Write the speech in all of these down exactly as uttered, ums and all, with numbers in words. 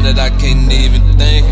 mind that I can't even think.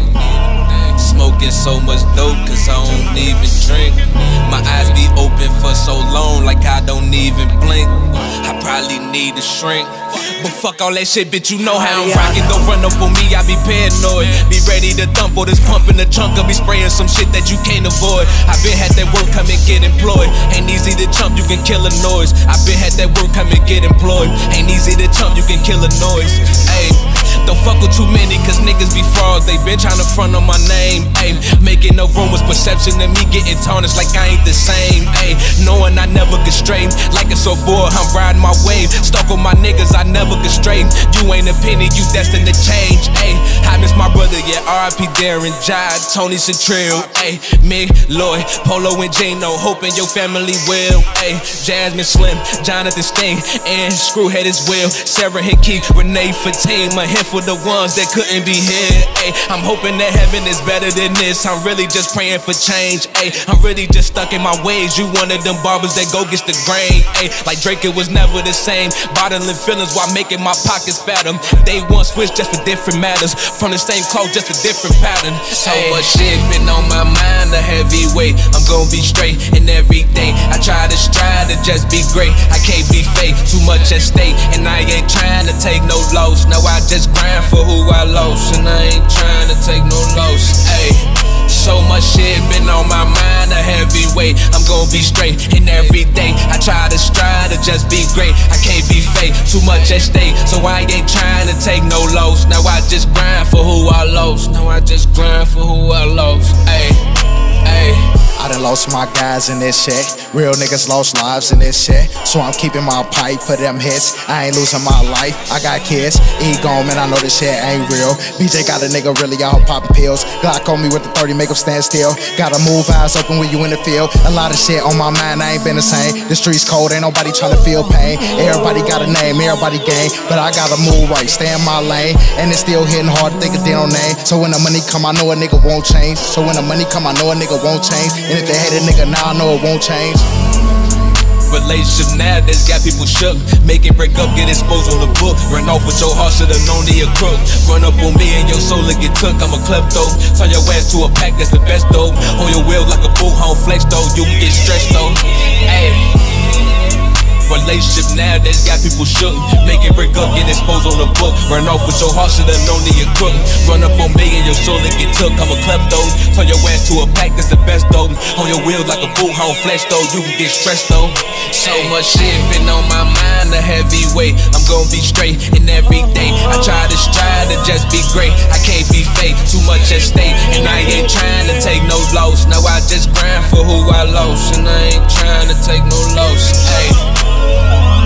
Smoking so much dope cause I don't even drink. My eyes be open for so long like I don't even blink. I probably need a shrink. But fuck all that shit, bitch, you know how I'm rockin'. Don't run up on me, I be paranoid. Be ready to dump all this pump in the trunk. I'll be spraying some shit that you can't avoid. I been had that work, come and get employed. Ain't easy to chump, you can kill a noise. I been had that work, come and get employed. Ain't easy to chump, you can kill a noise. Ayy, don't fuck with too many cause niggas be frauds. They been tryna front on my name. Ayy, making no rumors, perception of me getting tarnished like I ain't the same. Ayy, knowing I never get straight. Like a so bored, I'm riding my wave. Stuck with my niggas, I never get straight. You ain't a penny, you destined to change. Ayy, I miss my brother, yeah, R I P Darren, Jai, Tony Centrell. Ayy, Mick, Lloyd, Polo and Deno, hoping your family will. Ayy, Jasmine Slim, Jonathan Sting, and Screwhead as well. Sarah Hickey, Renee Fatine, a handful of the ones that couldn't be here. Ayy, I'm hoping that heaven is better than this. I'm really just praying for change. Ayy, I'm really just stuck in my ways. You one of them barbers that go gets the grain. Ayy, like Drake, it was never the same. Bottling feelings while making my pockets fatter. They want switch just for different matters. From the same cloth, just a different pattern. So much shit been on my mind, a heavy weight. I'm gonna be straight in every day. I try to strive to just be great. I can't be fake, too much at stake. And I ain't trying to take no loss. No, I just grind for who I lost. And I ain't trying to take no loss. Ayy, so much shit been on my mind, a heavy weight. I'm gonna be straight in every day. I try to strive to just be great. I can't be fake, too much at stake. So I ain't trying to take no loss. Now I just grind for who I lost. Now I just grind for who I lost. Ayy, ayy. I done lost my guys in this shit. Real niggas lost lives in this shit. So I'm keeping my pipe for them hits. I ain't losing my life, I got kids. E gone, man, I know this shit ain't real. B J got a nigga really out popping pills. Glock on me with the thirty, make him stand still. Gotta move eyes open when you in the field. A lot of shit on my mind, I ain't been the same. The streets cold, ain't nobody tryna feel pain. Everybody got a name, everybody gang. But I gotta move right, stay in my lane. And it's still hitting hard to think of Deno name. So when the money come, I know a nigga won't change. So when the money come, I know a nigga won't change. And if they hate a nigga now, I know it won't change. Relationship nowadays got people shook. Make it break up, get exposed on the book. Run off with your heart, should've known he a crook. Run up on me and your soul will get took. I'm a klepto. Turn your ass to a pack, that's the best though. On your wheel like a bull, home flex though. You can get stressed though. Ayy, relationship nowadays got people shook. Make it break up, get exposed on the book. Run off with your heart, should've known he a crook. Run up on me and your soul will get took. I'm a klepto. Turn your ass to a pack, that's the best though. On your wheel like a bull, home flex though. You can get stressed though. So much shit been on my mind, a heavy weight. I'm gonna be straight in every day. I try to strive to just be great. I can't be fake, too much at stake. And I ain't trying to take no loss. Now I just grind for who I lost. And I ain't trying to take no loss. Ayy.